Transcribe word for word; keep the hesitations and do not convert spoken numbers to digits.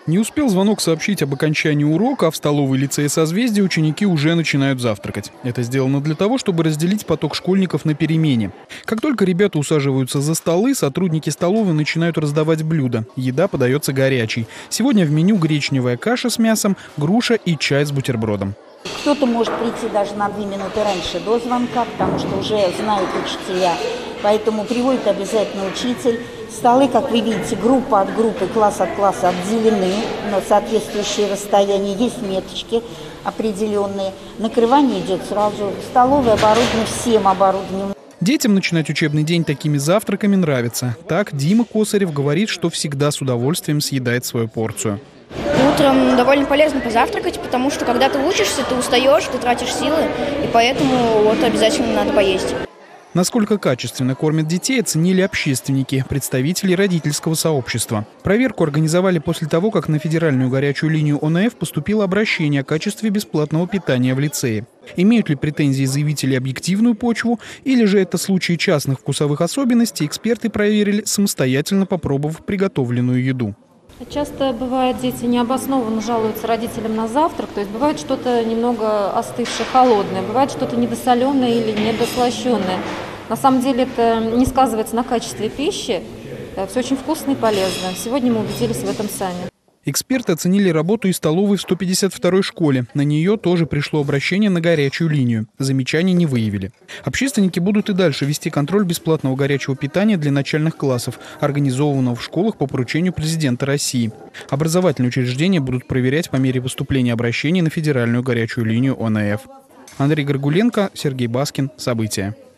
Не успел звонок сообщить об окончании урока, а в столовой лицея «Созвездие» ученики уже начинают завтракать. Это сделано для того, чтобы разделить поток школьников на перемене. Как только ребята усаживаются за столы, сотрудники столовой начинают раздавать блюда. Еда подается горячей. Сегодня в меню гречневая каша с мясом, груша и чай с бутербродом. Кто-то может прийти даже на две минуты раньше до звонка, потому что уже знают учителя. Поэтому приводит обязательно учитель. Столы, как вы видите, группа от группы, класс от класса отделены на соответствующие расстояния. Есть меточки определенные. Накрывание идет сразу. Столовая оборудована всем оборудованием. Детям начинать учебный день такими завтраками нравится. Так Дима Косарев говорит, что всегда с удовольствием съедает свою порцию. Утром довольно полезно позавтракать, потому что когда ты учишься, ты устаешь, ты тратишь силы, и поэтому вот обязательно надо поесть. Насколько качественно кормят детей, оценили общественники, представители родительского сообщества. Проверку организовали после того, как на федеральную горячую линию О Н Ф поступило обращение о качестве бесплатного питания в лицее. Имеют ли претензии заявители объективную почву, или же это случаи частных вкусовых особенностей, эксперты проверили, самостоятельно попробовав приготовленную еду. Часто бывает, дети необоснованно жалуются родителям на завтрак, то есть бывает что-то немного остывшее, холодное, бывает что-то недосоленое или недослащенное. На самом деле это не сказывается на качестве пищи, все очень вкусно и полезно. Сегодня мы убедились в этом сами. Эксперты оценили работу и столовой в сто пятьдесят второй школе. На нее тоже пришло обращение на горячую линию. Замечаний не выявили. Общественники будут и дальше вести контроль бесплатного горячего питания для начальных классов, организованного в школах по поручению президента России. Образовательные учреждения будут проверять по мере поступления обращений на федеральную горячую линию О Н Ф. Андрей Горгуленко, Сергей Баскин. События.